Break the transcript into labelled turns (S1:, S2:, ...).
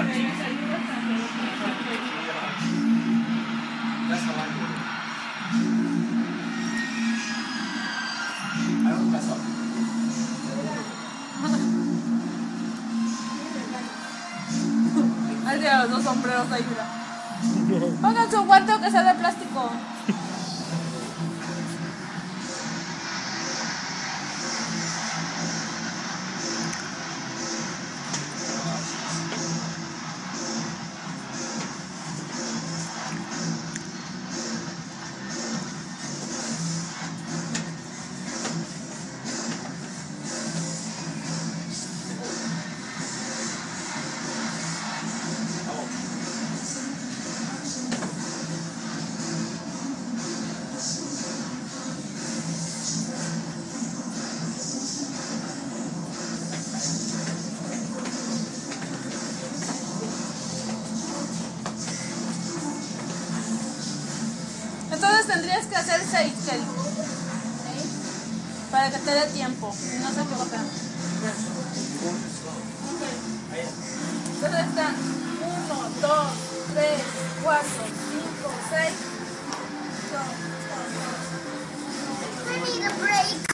S1: Ahí tiene los dos sombreros ahí, mira. Pongan su guante que sea de plástico. Entonces tendrías que hacer 6, Kelly, para que te dé tiempo y no se equivoque. Entonces están 1, 2, 3, 4, 5, 6.